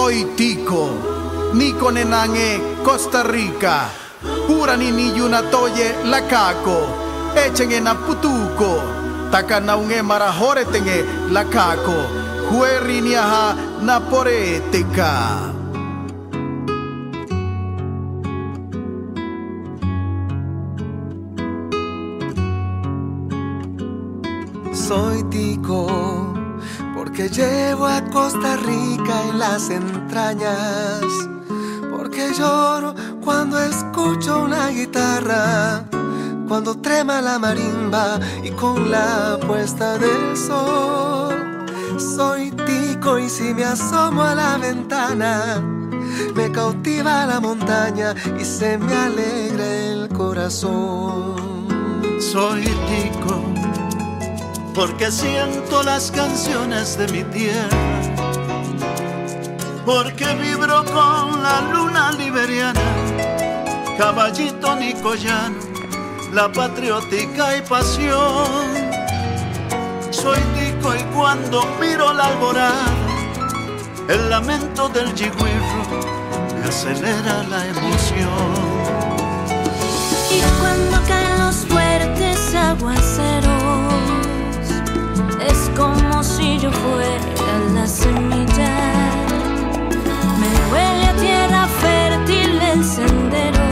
Soy tico, Nico Nenange, Costa Rica. Pura ni yunatoye la caco. Echen en aputuco. Takana unge marajore tenge la caco. Hueri niaha naporeteca. Soy tico porque llevo a Costa Rica en las entrañas, porque lloro cuando escucho una guitarra, cuando trema la marimba y con la puesta del sol. Soy tico y si me asomo a la ventana, me cautiva la montaña y se me alegra el corazón. Soy tico porque siento las canciones de mi tierra, porque vibro con la luna liberiana, caballito nicoyano, la patriótica y pasión. Soy tico y cuando miro la alborada, el lamento del yigüirro me acelera la emoción. Y cuando caen los fuertes aguaceros, es como si yo fuera la semilla. Me huele a tierra fértil el sendero,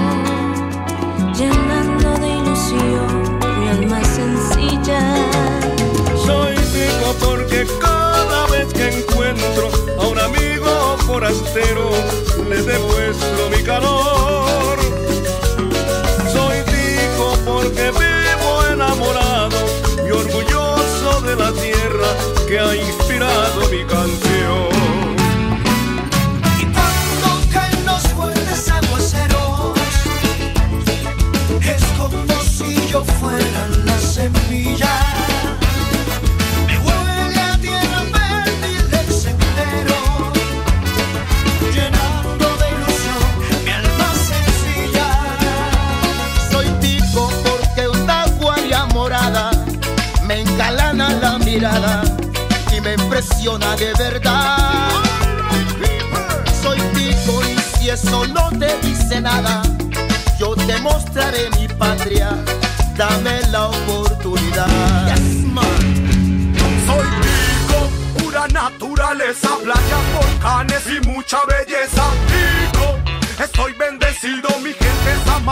llenando de ilusión mi alma sencilla. Soy tico porque cada vez que encuentro a un amigo forastero le demuestro mi calor. Soy tico porque vivo enamorado y orgulloso de la tierra que ha inspirado mi canción. Y cuando caen los fuertes aguaceros, es como si yo fuera la semilla. Me huele a tierra fértil el sendero, llenando de ilusión mi alma sencilla. Soy tico porque una guaria morada me engalana la mirada y me impresiona de verdad. Soy tico y si eso no te dice nada, yo te mostraré mi patria, dame la oportunidad. Yes, man. Soy tico, pura naturaleza, playas, volcanes y mucha belleza. Tico, estoy bendecido, mi gente es amada.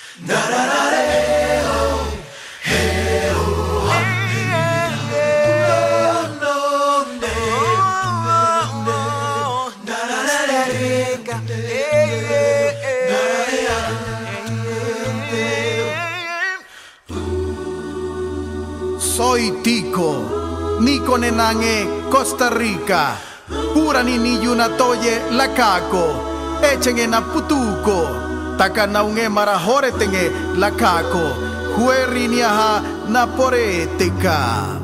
Soy tico, Nico Nenange, Costa Rica. Pura ni yunatoye la caco. Echen en aputuco. Takana unge marajore tenge la caco. Hueri niaha naporeteca.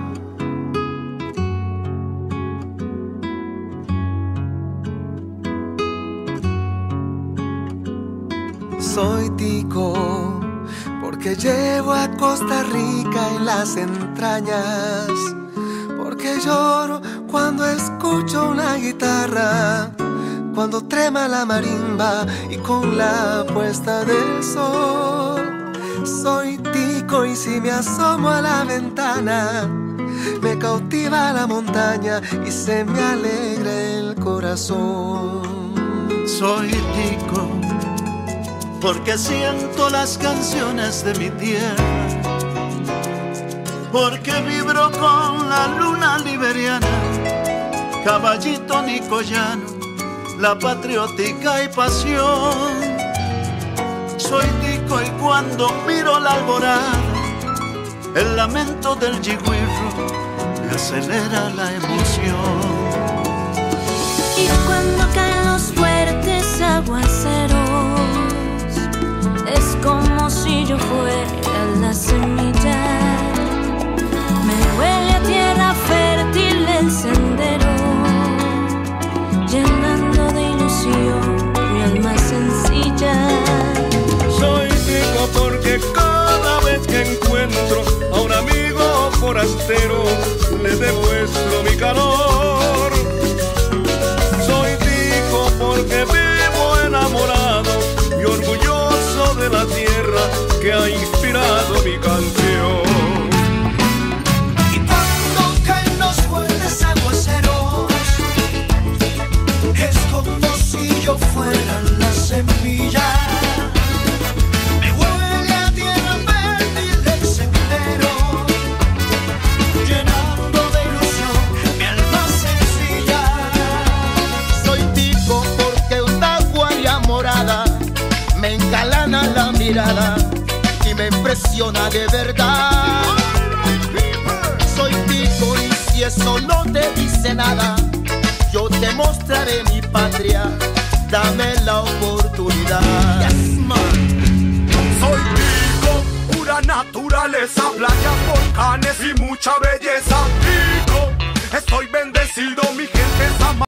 Soy tico porque llevo a Costa Rica en las entrañas, porque lloro cuando escucho una guitarra, cuando trema la marimba y con la puesta del sol. Soy tico y si me asomo a la ventana, me cautiva la montaña y se me alegra el corazón. Soy tico porque siento las canciones de mi tierra, porque vibro con la luna liberiana, caballito nicoyano, la patriótica y pasión. Soy tico y cuando miro la alborada, el lamento del yigüirro me acelera la emoción. Y cuando caen los fuertes aguaceros, es como si yo fuera la semilla. Me huele a tierra fértil el sendero, llenando de ilusión mi alma sencilla. Soy tico porque cada vez que encuentro a un amigo forastero le demuestro mi calor. Soy impresiona de verdad. Soy tico y si eso no te dice nada, yo te mostraré mi patria, dame la oportunidad. Yes, man. Soy tico, pura naturaleza, playas, volcanes y mucha belleza. Tico, estoy bendecido, mi gente es amada.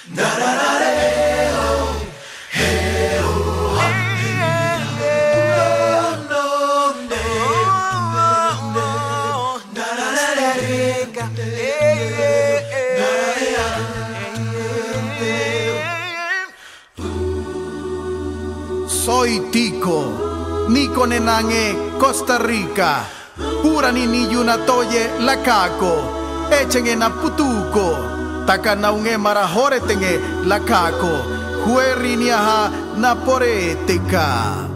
Soy tico, Nico Nenangue, Costa Rica. Pura nini yuna toye la caco. Echen en aputuco. Takana unge marajore tenge la caco. Jueriniaha naporetica.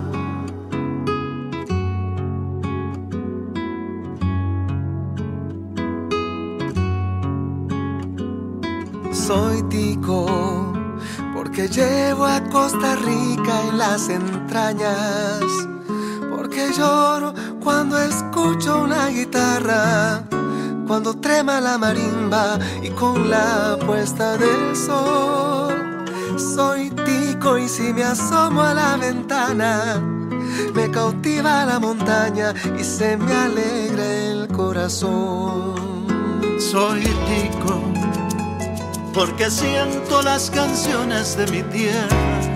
Soy tico porque llevo a Costa Rica en las entrañas, porque lloro cuando escucho una guitarra, cuando trema la marimba y con la puesta del sol. Soy tico y si me asomo a la ventana, me cautiva la montaña y se me alegra el corazón. Soy tico porque siento las canciones de mi tierra,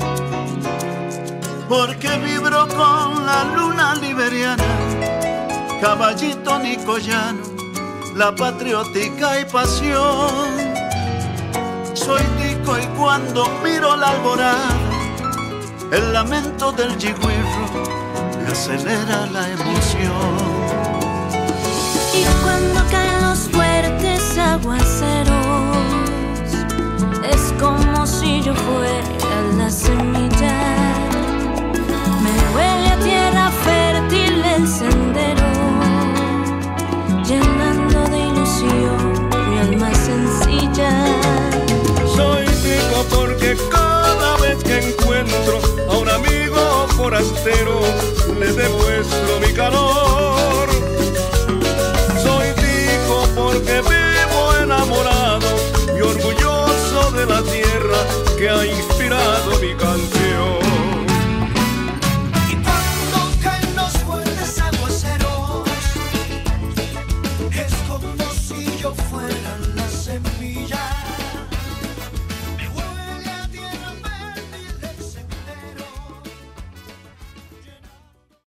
porque vibro con la luna liberiana, caballito nicoyano, la patriótica y pasión. Soy tico y cuando miro la alborada, el lamento del yigüirro me acelera la emoción. Y cuando cae